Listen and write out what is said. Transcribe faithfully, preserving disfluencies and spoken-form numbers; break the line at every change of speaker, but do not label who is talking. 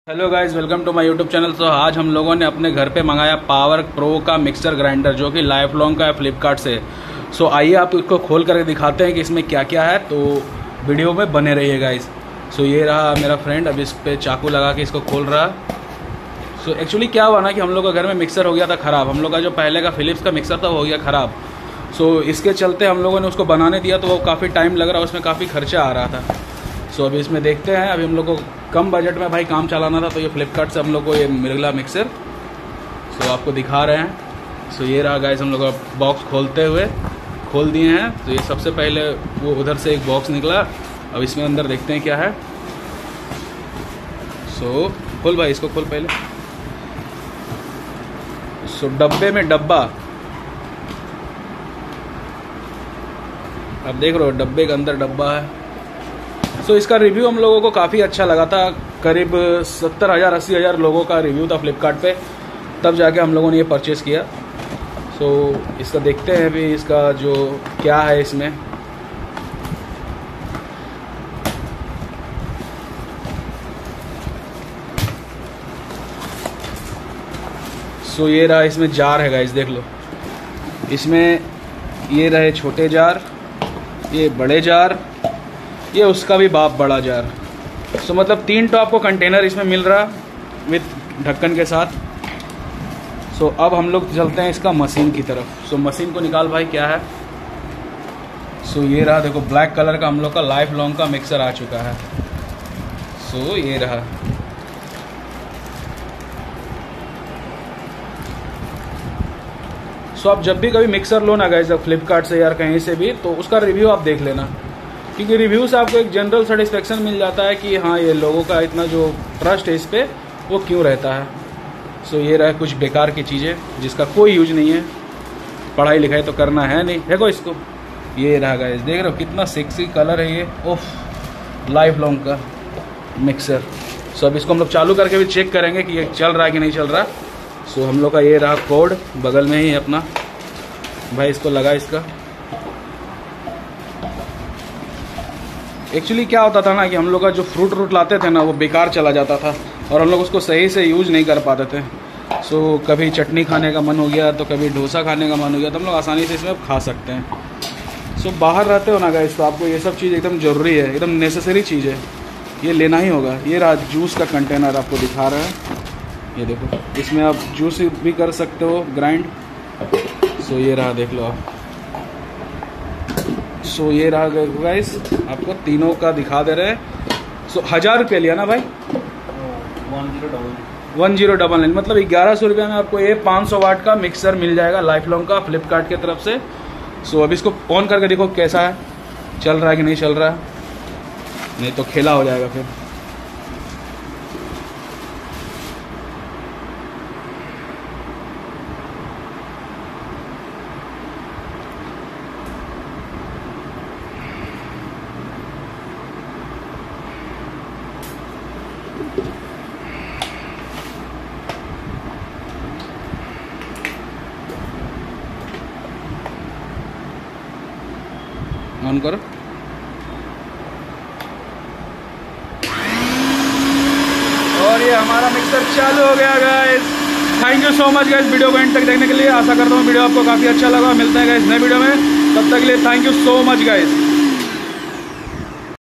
Hello guys, welcome to my YouTube channel. तो आज हम लोगों ने अपने घर पे मंगाया पावर प्रो का मिक्सर ग्राइंडर, जो कि लाइफ लॉन्ग का है फ्लिपकार्ट से। सो आइए आप इसको खोल करके दिखाते हैं कि इसमें क्या क्या है, तो वीडियो में बने रहिए गाइस। सो ये रहा मेरा फ्रेंड, अब इस पर चाकू लगा के इसको खोल रहा। सो एक्चुअली क्या हुआ ना कि हम लोग का घर में मिक्सर हो गया था ख़राब। हम लोग का जो पहले का फिलिप्स का मिक्सर था वो हो गया ख़राब। सो इसके चलते हम लोगों ने उसको बनाने दिया, तो वो काफ़ी टाइम लग रहा, उसमें काफ़ी खर्चा आ रहा था। सो अभी इसमें देखते हैं। अभी हम लोग को कम बजट में भाई काम चलाना था, तो ये फ्लिपकार्ट से हम लोग को ये मिला मिक्सर। सो आपको दिखा रहे हैं। सो ये रहा गाइस, हम लोग का बॉक्स खोलते हुए खोल दिए हैं। तो ये सबसे पहले वो उधर से एक बॉक्स निकला। अब इसमें अंदर देखते हैं क्या है। सो खोल भाई, इसको खोल पहले। सो डब्बे में डब्बा, अब देख रहे हो डब्बे के अंदर डब्बा है। सो so, इसका रिव्यू हम लोगों को काफ़ी अच्छा लगा था। करीब सत्तर हज़ार अस्सी हज़ार लोगों का रिव्यू था फ्लिपकार्ट पे, तब जाके हम लोगों ने ये परचेज़ किया। सो so, इसका देखते हैं अभी इसका जो क्या है इसमें। सो so, ये रहा, इसमें जार है गाइस, देख लो। इसमें ये रहे छोटे जार, ये बड़े जार, ये उसका भी बाप बड़ा जार। सो मतलब तीन तो आपको कंटेनर इसमें मिल रहा विथ ढक्कन के साथ। सो अब हम लोग चलते हैं इसका मशीन की तरफ। सो मशीन को निकाल भाई, क्या है। सो ये रहा, देखो ब्लैक कलर का हम लोग का लाइफ लॉन्ग का मिक्सर आ चुका है। सो ये रहा। सो आप जब भी कभी मिक्सर लो ना गाइस, फ्लिपकार्ट से या कहीं से भी, तो उसका रिव्यू आप देख लेना, क्योंकि रिव्यू से आपको एक जनरल सेटिस्फेक्शन मिल जाता है कि हाँ ये लोगों का इतना जो ट्रस्ट है इस पर वो क्यों रहता है। सो ये रहा कुछ बेकार की चीज़ें जिसका कोई यूज नहीं है, पढ़ाई लिखाई तो करना है नहीं। देखो इसको, ये रहा गाइस, देख रहे हो कितना सेक्सी कलर है ये। ओफ, लाइफ लॉन्ग का मिक्सर। सो अब इसको हम लोग चालू करके भी चेक करेंगे कि ये चल रहा है कि नहीं चल रहा। सो हम लोग का ये रहा कोड, बगल में ही है अपना भाई, इसको लगा इसका। एक्चुअली क्या होता था ना कि हम लोग का जो फ्रूट व्रूट लाते थे ना, वो बेकार चला जाता था और हम लोग उसको सही से यूज नहीं कर पाते थे। सो कभी चटनी खाने का मन हो गया, तो कभी डोसा खाने का मन हो गया, तो हम लोग आसानी से इसमें खा सकते हैं। सो बाहर रहते हो ना गाइस, तो आपको ये सब चीज़ एकदम ज़रूरी है, एकदम नेसेसरी चीज़ है, ये लेना ही होगा। ये रहा जूस का कंटेनर, आपको दिखा रहा है, ये देखो। इसमें आप जूस भी कर सकते हो ग्राइंड। सो ये रहा, देख लो आप। सो so, ये रहा गाइस, आपको तीनों का दिखा दे रहे हैं। सो so, हज़ार रुपये लिया ना भाई, one zero double one zero double nine मतलब ग्यारह सौ रुपये में आपको ये पाँच सौ वाट का मिक्सर मिल जाएगा लाइफ लॉन्ग का फ्लिपकार्ट की तरफ से। सो so, अब इसको ऑन करके देखो कैसा है, चल रहा है कि नहीं चल रहा है, नहीं तो खेला हो जाएगा फिर। ऑन करो। और ये हमारा मिक्सर चालू हो गया guys. Thank you so much guys video को एंड तक देखने के लिए। आशा करता हूँ वीडियो आपको काफ़ी अच्छा लगा। मिलते हैं गाइस नए वीडियो में, तब तक के लिए thank you so much guys.